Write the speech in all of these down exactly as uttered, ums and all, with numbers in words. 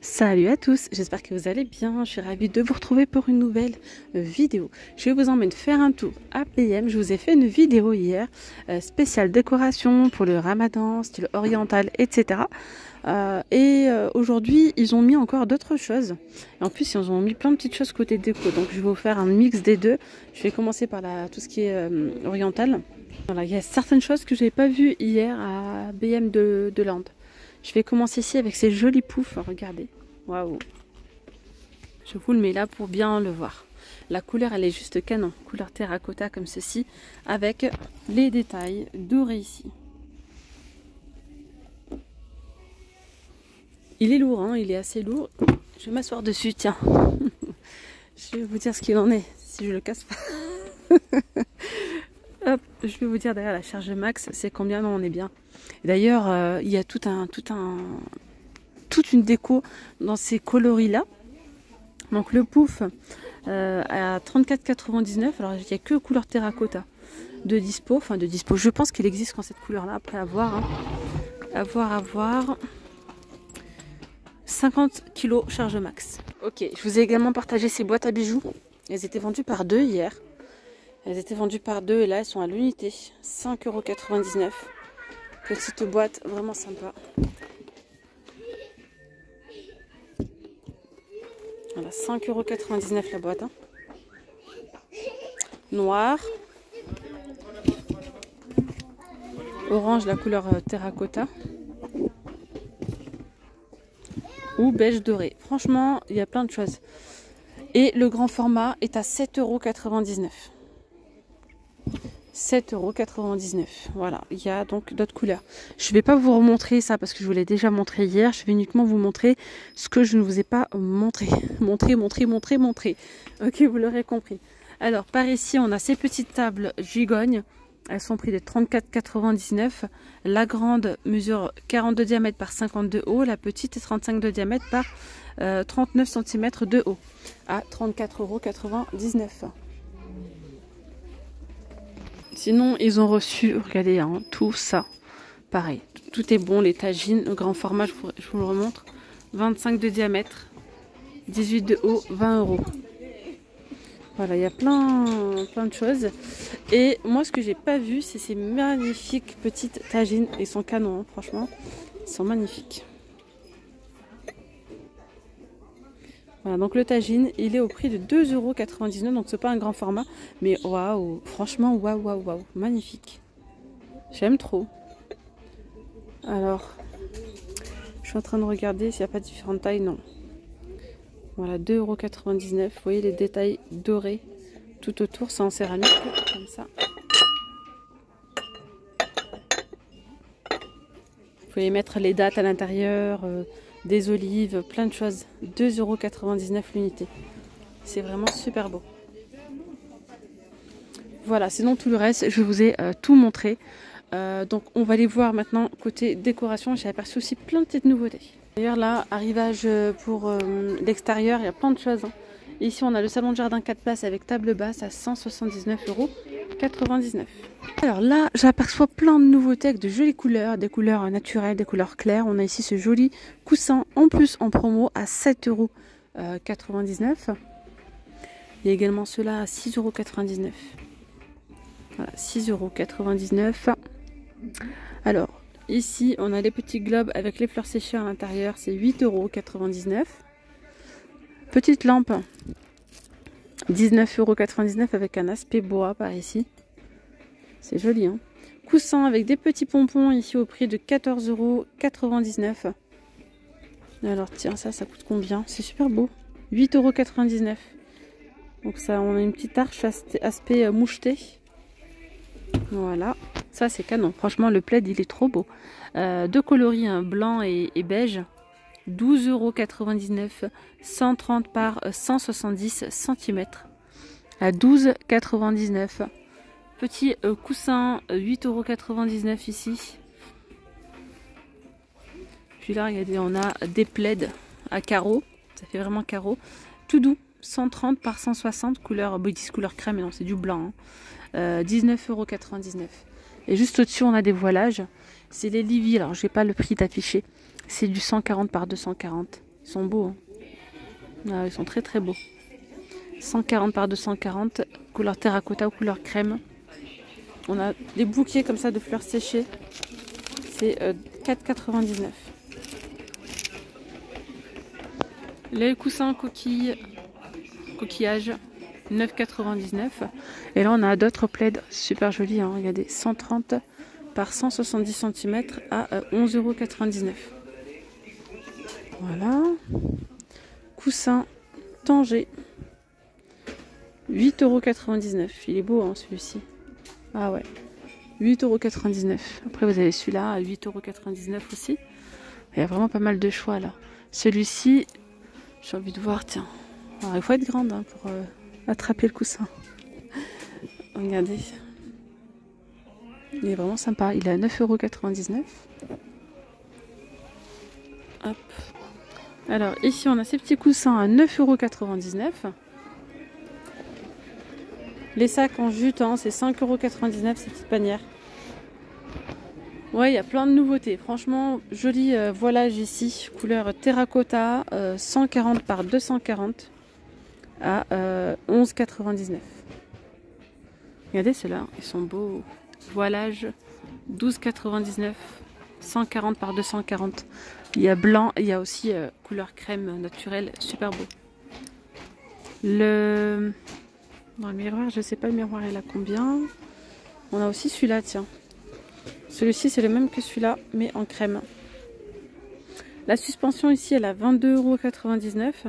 Salut à tous, j'espère que vous allez bien. Je suis ravie de vous retrouver pour une nouvelle vidéo. Je vous emmène faire un tour à P M. Je vous ai fait une vidéo hier euh, spéciale décoration pour le ramadan, style oriental, et cetera. Euh, et euh, aujourd'hui, ils ont mis encore d'autres choses. Et en plus, ils ont mis plein de petites choses côté déco. Donc, je vais vous faire un mix des deux. Je vais commencer par la, tout ce qui est euh, oriental. Voilà, il y a certaines choses que je n'avais pas vues hier à B M de, de Land. Je vais commencer ici avec ces jolis poufs. Regardez. Waouh. Je vous le mets là pour bien le voir. La couleur, elle est juste canon. Couleur terracotta comme ceci. Avec les détails dorés ici. Il est lourd, hein, il est assez lourd. Je vais m'asseoir dessus, tiens. Je vais vous dire ce qu'il en est, si je le casse pas. Hop, je vais vous dire d'ailleurs la charge max, c'est combien, non, on est bien. D'ailleurs, euh, il y a tout un, tout un, toute une déco dans ces coloris-là. Donc le pouf euh, à trente-quatre quatre-vingt-dix-neuf, alors il n'y a que couleur terracotta de dispo, enfin de dispo. Je pense qu'il existe quand cette couleur-là, après à voir, hein. à voir, à voir. cinquante kilos charge max. Ok, je vous ai également partagé ces boîtes à bijoux. Elles étaient vendues par deux hier. Elles étaient vendues par deux et là elles sont à l'unité. cinq euros quatre-vingt-dix-neuf. Petite boîte vraiment sympa. Voilà, cinq euros quatre-vingt-dix-neuf la boîte. Hein. Noir. Orange, la couleur terracotta. Ou beige doré. Franchement, il y a plein de choses. Et le grand format est à sept euros quatre-vingt-dix-neuf. sept euros quatre-vingt-dix-neuf. Voilà, il y a donc d'autres couleurs. Je ne vais pas vous remontrer ça parce que je vous l'ai déjà montré hier. Je vais uniquement vous montrer ce que je ne vous ai pas montré. Montrer, montrer, montrer, montrer. Ok, vous l'aurez compris. Alors, par ici, on a ces petites tables gigognes. Elles sont prises de trente-quatre quatre-vingt-dix-neuf. La grande mesure quarante-deux diamètres par cinquante-deux haut. La petite est trente-cinq de diamètre par euh, trente-neuf centimètres de haut. À trente-quatre euros quatre-vingt-dix-neuf. Sinon, ils ont reçu, regardez, hein, tout ça. Pareil, tout est bon. Les tagines, le grand format, je vous, je vous le remontre. vingt-cinq de diamètre, dix-huit de haut, vingt euros. Voilà, il y a plein, plein de choses. Et moi, ce que j'ai pas vu, c'est ces magnifiques petites tagines. Ils sont canons, hein, franchement. Ils sont magnifiques. Voilà, donc le tagine, il est au prix de deux euros quatre-vingt-dix-neuf. Donc, c'est pas un grand format. Mais waouh, franchement, waouh, waouh, waouh. Magnifique. J'aime trop. Alors, je suis en train de regarder s'il n'y a pas différentes tailles. Non. Voilà, deux euros quatre-vingt-dix-neuf. Vous voyez les détails dorés tout autour. C'est en céramique, comme ça. Vous pouvez mettre les dates à l'intérieur, euh, des olives, plein de choses. deux euros quatre-vingt-dix-neuf l'unité. C'est vraiment super beau. Voilà, sinon tout le reste, je vous ai euh, tout montré. Euh, donc on va aller voir maintenant côté décoration. J'ai aperçu aussi plein de petites nouveautés. D'ailleurs là, arrivage pour euh, l'extérieur, il y a plein de choses. Hein. Ici on a le salon de jardin quatre places avec table basse à cent soixante-dix-neuf euros quatre-vingt-dix-neuf. Alors là, j'aperçois plein de nouveautés avec de jolies couleurs, des couleurs naturelles, des couleurs claires. On a ici ce joli coussin en plus en promo à sept euros quatre-vingt-dix-neuf. Il y a également ceux-là à six euros quatre-vingt-dix-neuf. Voilà, six euros quatre-vingt-dix-neuf. Alors, ici, on a les petits globes avec les fleurs séchées à l'intérieur. C'est huit euros quatre-vingt-dix-neuf. Petite lampe, dix-neuf euros quatre-vingt-dix-neuf avec un aspect bois par ici. C'est joli, hein. Coussin avec des petits pompons ici au prix de quatorze euros quatre-vingt-dix-neuf. Alors, tiens, ça, ça coûte combien? C'est super beau. huit euros quatre-vingt-dix-neuf. Donc, ça, on a une petite arche aspect moucheté. Voilà, ça c'est canon. Franchement, le plaid il est trop beau. Euh, deux coloris, hein, blanc et, et beige. douze euros quatre-vingt-dix-neuf, cent trente par cent soixante-dix centimètres. À douze euros quatre-vingt-dix-neuf. Petit euh, coussin, huit euros quatre-vingt-dix-neuf ici. Puis là, regardez, on a des plaids à carreaux. Ça fait vraiment carreau. Tout doux, cent trente par cent soixante. Couleur, bon, ils disent couleur crème, mais non, c'est du blanc. Hein. Euh, dix-neuf euros quatre-vingt-dix-neuf. Et juste au-dessus, on a des voilages. C'est les Livy. Alors, je n'ai pas le prix d'afficher. C'est du cent quarante par deux cent quarante. Ils sont beaux. Hein. Ah, ils sont très très beaux. cent quarante par deux cent quarante, couleur terracotta ou couleur crème. On a des bouquets comme ça de fleurs séchées. C'est euh, quatre quatre-vingt-dix-neuf. Les coussins coquilles, coquillage, neuf quatre-vingt-dix-neuf. Et là on a d'autres plaids super jolis. Hein. Il y a des cent trente par cent soixante-dix centimètres à euh, onze euros quatre-vingt-dix-neuf. Voilà. Coussin Tanger. huit euros quatre-vingt-dix-neuf. Il est beau hein, celui-ci. Ah ouais. huit euros quatre-vingt-dix-neuf. Après vous avez celui-là à huit euros quatre-vingt-dix-neuf aussi. Il y a vraiment pas mal de choix là. Celui-ci, j'ai envie de voir, tiens. Alors, il faut être grande hein, pour euh, attraper le coussin. Regardez. Il est vraiment sympa. Il est à neuf euros quatre-vingt-dix-neuf. Hop. Alors ici on a ces petits coussins à neuf euros quatre-vingt-dix-neuf. Les sacs en jute, hein, c'est cinq euros quatre-vingt-dix-neuf ces petites panières. Ouais, il y a plein de nouveautés. Franchement, joli euh, voilage ici. Couleur terracotta, euh, cent quarante par deux cent quarante à euh, onze quatre-vingt-dix-neuf. Regardez ceux-là, ils sont beaux. Voilage, douze quatre-vingt-dix-neuf, cent quarante par deux cent quarante. Il y a blanc, il y a aussi euh, couleur crème naturelle, super beau. Le... Dans le miroir, je sais pas le miroir il a combien. On a aussi celui-là, tiens. Celui-ci c'est le même que celui-là, mais en crème. La suspension ici elle a vingt-deux euros quatre-vingt-dix-neuf.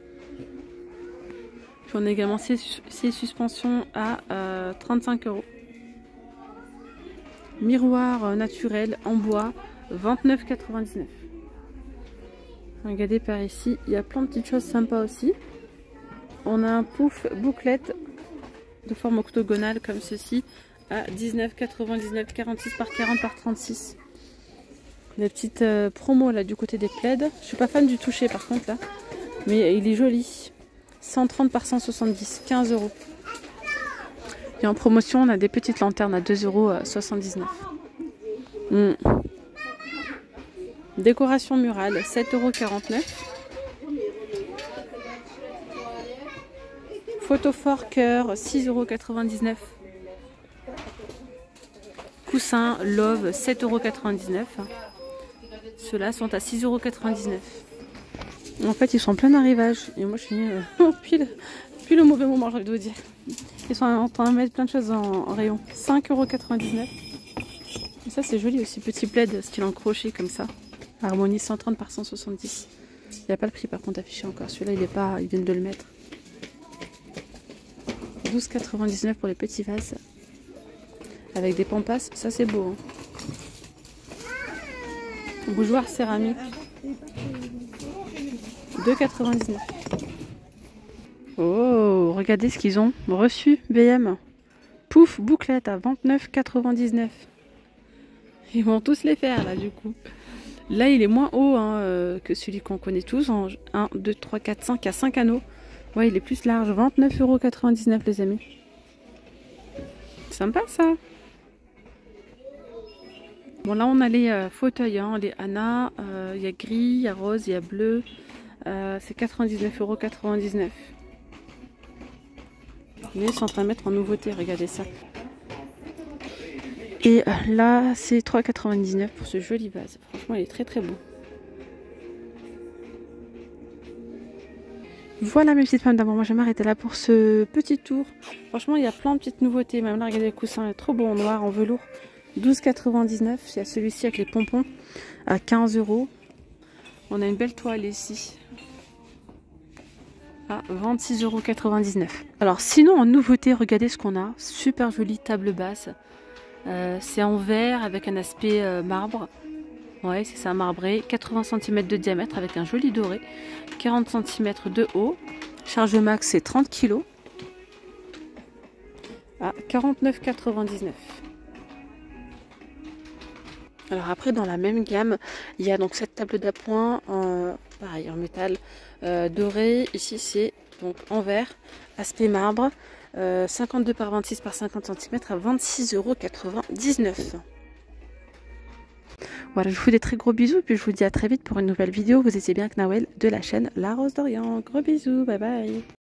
Puis on a également ces, ces suspensions à euh, trente-cinq euros. Miroir naturel en bois, vingt-neuf quatre-vingt-dix-neuf. Regardez par ici, il y a plein de petites choses sympas aussi. On a un pouf bouclette de forme octogonale comme ceci à dix-neuf quatre-vingt-dix-neuf, quarante-six par quarante par trente-six. Des petites euh, promos là du côté des plaids. Je suis pas fan du toucher par contre là, mais il est joli. cent trente par cent soixante-dix, quinze euros. Et en promotion, on a des petites lanternes à deux euros soixante-dix-neuf. Mmh. Décoration murale, sept euros quarante-neuf. Photophore cœur, six euros quatre-vingt-dix-neuf. Coussin Love, sept euros quatre-vingt-dix-neuf. Ceux-là sont à six euros quatre-vingt-dix-neuf. En fait, ils sont en plein arrivage. Et moi, je suis venue euh, pile, pile au mauvais moment, j'ai envie de vous dire. Ils sont en train de mettre plein de choses en, en rayon. cinq euros quatre-vingt-dix-neuf. Et ça, c'est joli aussi. Petit plaid, style en crochet comme ça. Harmonie cent trente par cent soixante-dix. Il n'y a pas le prix par contre affiché encore. Celui-là, il est pas, ils viennent de le mettre. douze quatre-vingt-dix-neuf pour les petits vases. Avec des pampas. Ça, c'est beau. Hein. Bougeoir céramique. deux quatre-vingt-dix-neuf. Oh, regardez ce qu'ils ont reçu, B M. Pouf, bouclette à vingt-neuf quatre-vingt-dix-neuf. Ils vont tous les faire là du coup. Là il est moins haut hein, euh, que celui qu'on connaît tous. En un, deux, trois, quatre, cinq, il y a cinq anneaux. Ouais, il est plus large. vingt-neuf euros quatre-vingt-dix-neuf les amis. Sympa ça. Bon là on a les euh, fauteuils, hein, les Anna. Euh, il y a gris, il y a rose, il y a bleu. Euh, c'est quatre-vingt-dix-neuf euros quatre-vingt-dix-neuf. Mais ils sont en train de mettre en nouveauté, regardez ça. Et là, c'est trois quatre-vingt-dix-neuf pour ce joli vase. Franchement, il est très très beau. Voilà mes petites femmes d'amour, moi je vais m'arrêter là pour ce petit tour. Franchement, il y a plein de petites nouveautés. Même là, regardez le coussin, il est trop beau en noir, en velours. douze quatre-vingt-dix-neuf. Il y a celui-ci avec les pompons à quinze euros. On a une belle toile ici. À vingt-six euros quatre-vingt-dix-neuf. Alors sinon en nouveauté, regardez ce qu'on a. Super jolie table basse. Euh, c'est en verre avec un aspect euh, marbre. Ouais, c'est ça, marbré. quatre-vingts centimètres de diamètre avec un joli doré. quarante centimètres de haut. Charge max c'est trente kilos. À quarante-neuf quatre-vingt-dix-neuf. Alors après dans la même gamme, il y a donc cette table d'appoint en, pareil, en métal euh, doré. Ici c'est donc en verre, aspect marbre, euh, cinquante-deux par vingt-six par cinquante centimètres à vingt-six euros quatre-vingt-dix-neuf. Voilà, je vous fais des très gros bisous, puis je vous dis à très vite pour une nouvelle vidéo. Vous étiez bien avec Nawel de la chaîne La Rose d'Orient. Gros bisous, bye bye.